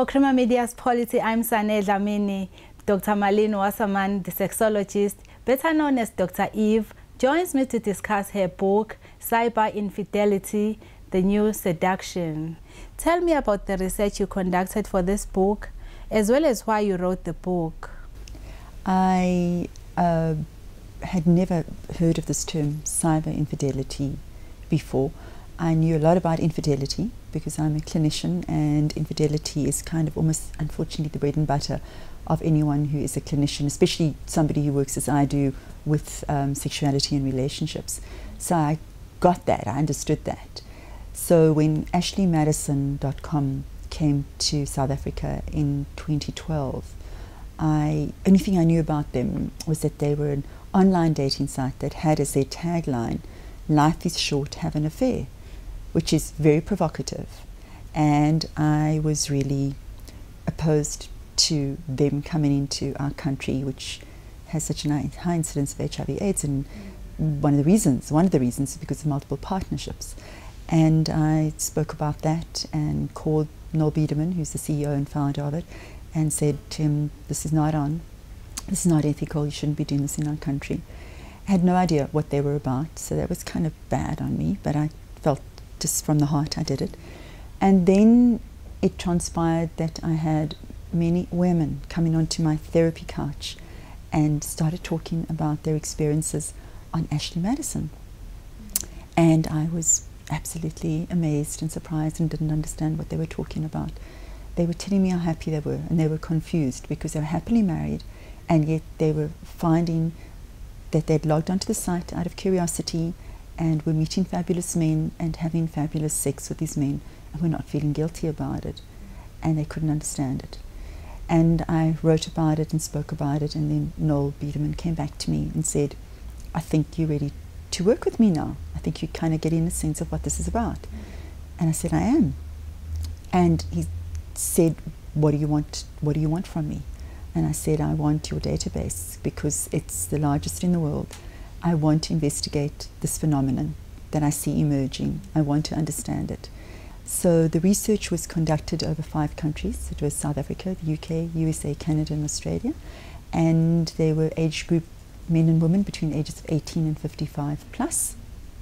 For Creamer Media's Polity, I'm Sane Dlamini. Dr. Malin Wasserman, the sexologist, better known as Dr. Eve, joins me to discuss her book, Cyber Infidelity, The New Seduction. Tell me about the research you conducted for this book, as well as why you wrote the book. I had never heard of this term, cyber infidelity, before. I knew a lot about infidelity because I'm a clinician, and infidelity is kind of almost, unfortunately, the bread and butter of anyone who is a clinician, especially somebody who works as I do with sexuality and relationships. So I got that, I understood that. So when AshleyMadison.com came to South Africa in 2012, only thing I knew about them was that they were an online dating site that had as their tagline, "Life is short, have an affair," which is very provocative. And I was really opposed to them coming into our country, which has such a high incidence of HIV/AIDS, and one of the reasons is because of multiple partnerships. And I spoke about that and called Noel Biederman, who's the CEO and founder of it, and said to him, this is not ethical, you shouldn't be doing this in our country. I had no idea what they were about, so that was kind of bad on me, but I felt just from the heart I did it. And then it transpired that I had many women coming onto my therapy couch and started talking about their experiences on Ashley Madison. And I was absolutely amazed and surprised and didn't understand what they were talking about. They were telling me how happy they were, and they were confused because they were happily married, and yet they were finding that they'd logged onto the site out of curiosity and were meeting fabulous men and having fabulous sex with these men, and were not feeling guilty about it, and they couldn't understand it. And I wrote about it and spoke about it, and then Noel Biederman came back to me and said, I think you're ready to work with me now. I think you're kind of getting a sense of what this is about. And I said, I am. And he said, what do you want from me? And I said, I want your database because it's the largest in the world. I want to investigate this phenomenon that I see emerging. I want to understand it. So the research was conducted over 5 countries. It was South Africa, the UK, USA, Canada, and Australia. And they were age group men and women between ages of 18 and 55 plus.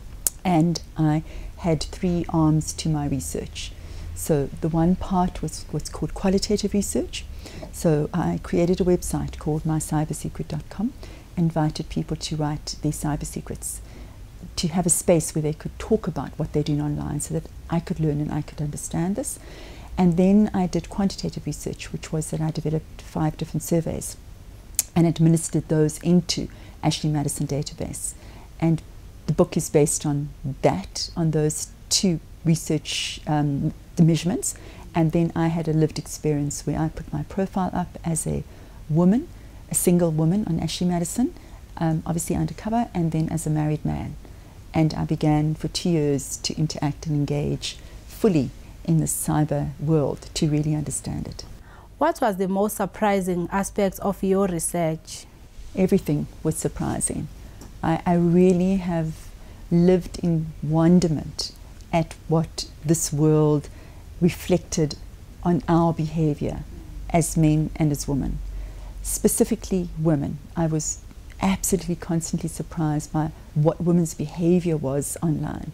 And I had 3 arms to my research. So the one part was what's called qualitative research. So I created a website called mycybersecret.com, invited people to write their cyber secrets, to have a space where they could talk about what they're doing online so that I could learn and I could understand this. And then I did quantitative research, which was that I developed 5 different surveys and administered those into Ashley Madison database. And the book is based on that, on those 2 research the measurements. And then I had a lived experience where I put my profile up as a woman, a single woman on Ashley Madison, obviously undercover, and then as a married man. And I began for 2 years to interact and engage fully in the cyber world to really understand it. What was the most surprising aspect of your research? Everything was surprising. I really have lived in wonderment at what this world reflected on our behavior as men and as women. Specifically women. I was absolutely constantly surprised by what women's behavior was online.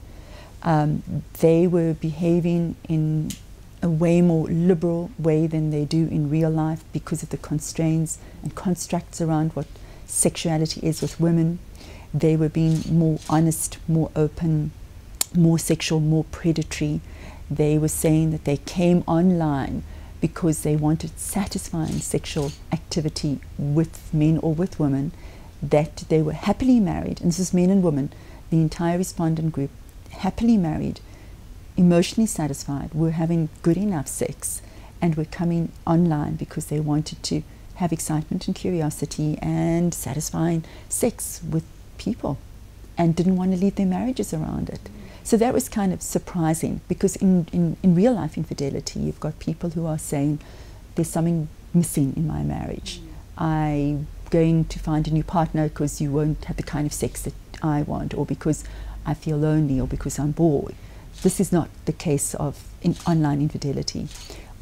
They were behaving in a way more liberal way than they do in real life because of the constraints and constructs around what sexuality is with women. They were being more honest, more open, more sexual, more predatory. They were saying that they came online because they wanted satisfying sexual activity with men or with women, that they were happily married, and this is men and women, the entire respondent group, happily married, emotionally satisfied, were having good enough sex, and were coming online because they wanted to have excitement and curiosity and satisfying sex with people, and didn't want to leave their marriages around it. So that was kind of surprising, because in real life infidelity, you've got people who are saying, there's something missing in my marriage. I'm going to find a new partner because you won't have the kind of sex that I want, or because I feel lonely, or because I'm bored. This is not the case of online infidelity.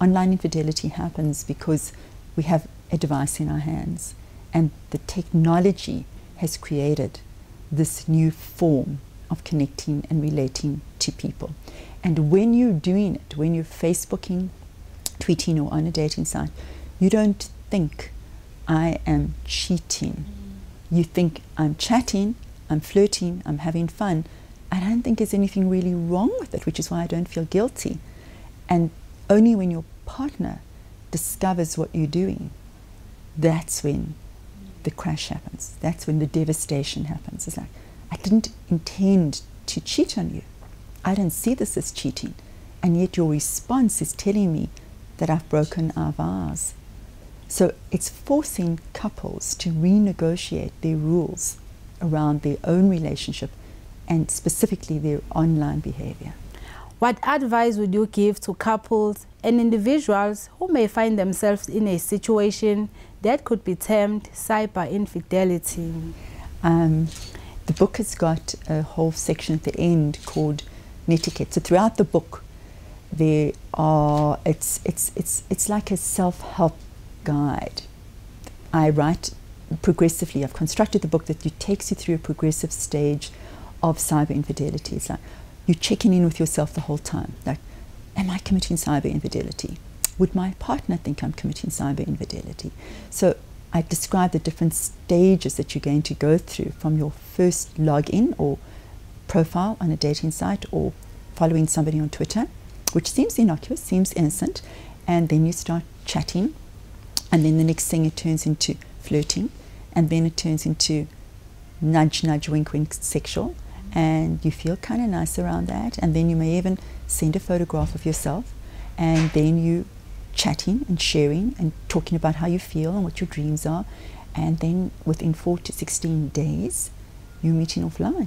online infidelity happens because we have a device in our hands, and the technology has created this new form of connecting and relating to people. And when you're doing it, when you're Facebooking, tweeting, or on a dating site, you don't think, I am cheating. You think, I'm chatting, I'm flirting, I'm having fun. I don't think there's anything really wrong with it, which is why I don't feel guilty. And only when your partner discovers what you're doing, that's when the crash happens. That's when the devastation happens. It's like, I didn't intend to cheat on you. I don't see this as cheating. And yet your response is telling me that I've broken our vows. So it's forcing couples to renegotiate their rules around their own relationship and specifically their online behavior. What advice would you give to couples and individuals who may find themselves in a situation that could be termed cyber infidelity? The book has got a whole section at the end called Netiquette. So throughout the book, there are it's like a self-help guide. I write progressively. I've constructed the book that takes you through a progressive stage of cyber infidelity. It's like you're checking in with yourself the whole time. Like, am I committing cyber infidelity? Would my partner think I'm committing cyber infidelity? So I describe the different stages that you're going to go through from your first login or profile on a dating site or following somebody on Twitter, which seems innocuous, seems innocent, and then you start chatting, and then the next thing it turns into flirting, and then it turns into nudge, nudge, wink, wink, sexual, and you feel kind of nice around that, and then you may even send a photograph of yourself, and then you chatting and sharing and talking about how you feel and what your dreams are, and then within 4 to 16 days you're meeting offline,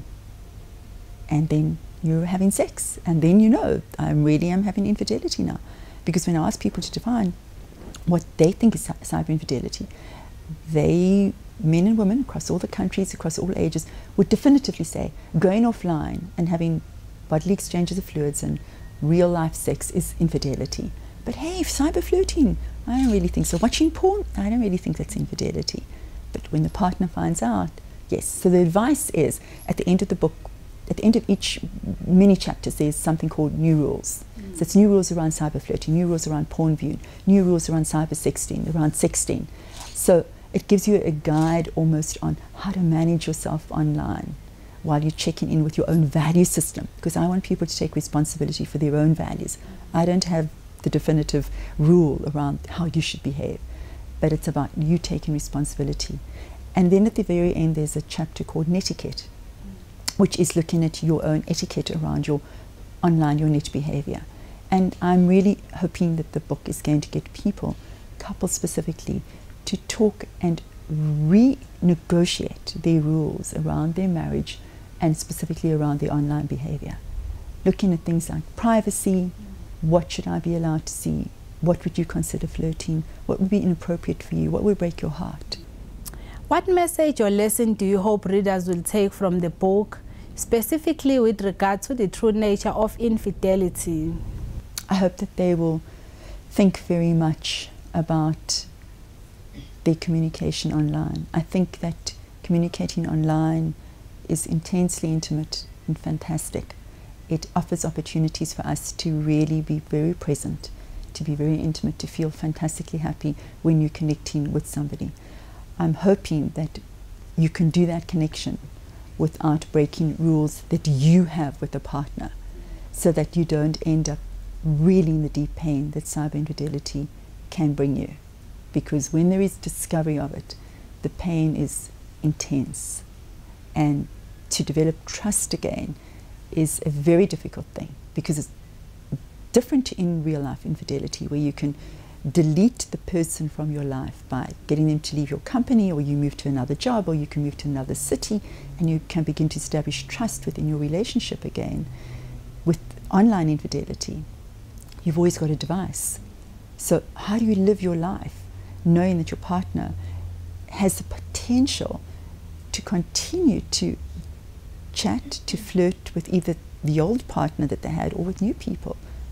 and then you're having sex, and then you know, I really am having infidelity now. Because when I ask people to define what they think is cyber infidelity, they, men and women across all the countries, across all ages, would definitively say going offline and having bodily exchanges of fluids and real life sex is infidelity. But hey, cyber flirting, I don't really think so. Watching porn, I don't really think that's infidelity. But when the partner finds out, yes. So the advice is, at the end of the book, at the end of each mini chapters, there's something called new rules. So it's new rules around cyber flirting, new rules around porn viewing, new rules around cyber sexting, around sexting. So it gives you a guide almost on how to manage yourself online while you're checking in with your own value system. Because I want people to take responsibility for their own values. I don't have the definitive rule around how you should behave, but it's about you taking responsibility. And then at the very end, there's a chapter called Netiquette, which is looking at your own etiquette around your online, your net behavior. And I'm really hoping that the book is going to get people, couples specifically, to talk and renegotiate their rules around their marriage and specifically around their online behavior. Looking at things like privacy, what should I be allowed to see, what would you consider flirting, what would be inappropriate for you, what would break your heart. What message or lesson do you hope readers will take from the book, specifically with regard to the true nature of infidelity? I hope that they will think very much about their communication online. I think that communicating online is intensely intimate and fantastic. It offers opportunities for us to really be very present, to be very intimate, to feel fantastically happy when you're connecting with somebody. I'm hoping that you can do that connection without breaking rules that you have with a partner, so that you don't end up really in the deep pain that cyber infidelity can bring you. Because when there is discovery of it, the pain is intense. And to develop trust again is a very difficult thing, because it's different in real life infidelity, where you can delete the person from your life by getting them to leave your company, or you move to another job, or you can move to another city, and you can begin to establish trust within your relationship again. With online infidelity, you've always got a device. So how do you live your life knowing that your partner has the potential to continue to chat, to flirt with either the old partner that they had or with new people?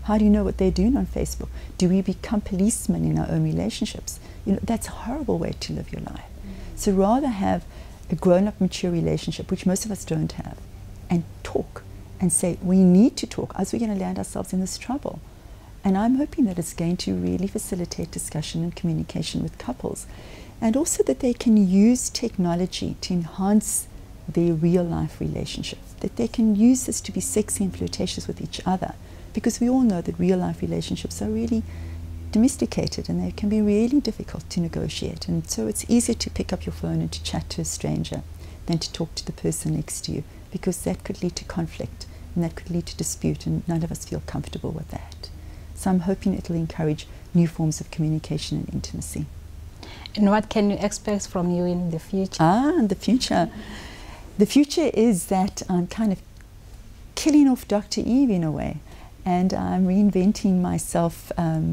How do you know what they're doing on Facebook? Do we become policemen in our own relationships? You know, that's a horrible way to live your life. So rather have a grown-up, mature relationship, which most of us don't have, and talk and say, we need to talk, as we're going to land ourselves in this trouble. And I'm hoping that it's going to really facilitate discussion and communication with couples, and also that they can use technology to enhance their real-life relationship, that they can use this to be sexy and flirtatious with each other, because we all know that real-life relationships are really domesticated and they can be really difficult to negotiate. And so it's easier to pick up your phone and to chat to a stranger than to talk to the person next to you, because that could lead to conflict and that could lead to dispute, and none of us feel comfortable with that. So I'm hoping it'll encourage new forms of communication and intimacy. And what can you expect from you in the future? In the future. The future is that I'm kind of killing off Dr. Eve in a way, and I'm reinventing myself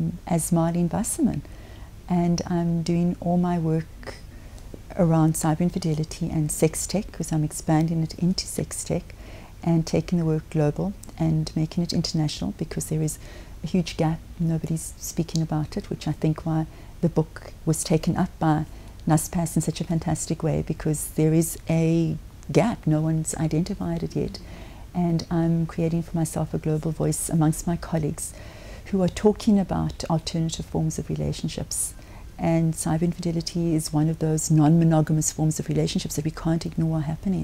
as Marlene Wasserman, and I'm doing all my work around cyber infidelity and sex tech, because I'm expanding it into sex tech and taking the work global and making it international, because there is a huge gap. Nobody's speaking about it, which I think why the book was taken up by NASPAS in such a fantastic way, because there is a gap. No one's identified it yet. And I'm creating for myself a global voice amongst my colleagues who are talking about alternative forms of relationships. And cyber infidelity is one of those non-monogamous forms of relationships that we can't ignore happening.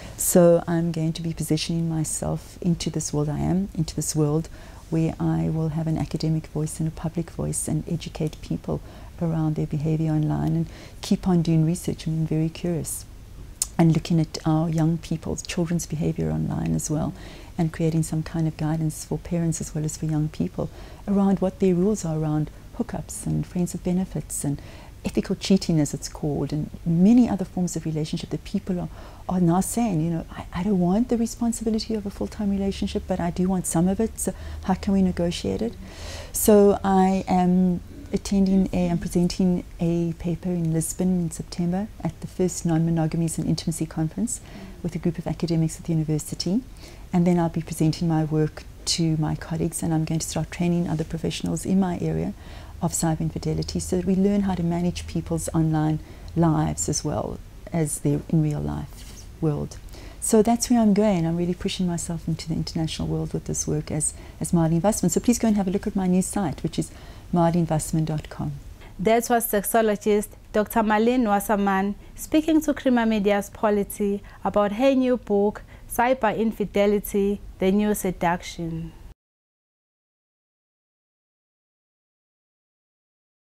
So I'm going to be positioning myself into this world into this world where I will have an academic voice and a public voice and educate people around their behavior online and keep on doing research. I'm very curious and looking at our young people's, children's behavior online as well, and creating some kind of guidance for parents as well as for young people around what their rules are around hookups and friends with benefits and ethical cheating, as it's called, and many other forms of relationship that people are now saying, you know, I don't want the responsibility of a full-time relationship, but I do want some of it, so how can we negotiate it? So I am I'm presenting a paper in Lisbon in September at the first Non-Monogamies and Intimacy Conference with a group of academics at the university, and then I'll be presenting my work to my colleagues, and I'm going to start training other professionals in my area of cyber infidelity so that we learn how to manage people's online lives as well as their in real life world. So that's where I'm going. I'm really pushing myself into the international world with this work as Marlene Wasserman. So please go and have a look at my new site, which is marlenewasserman.com. That was sexologist Dr. Marlene Wasserman speaking to Creamer Media's Polity about her new book, Cyber Infidelity, The New Seduction.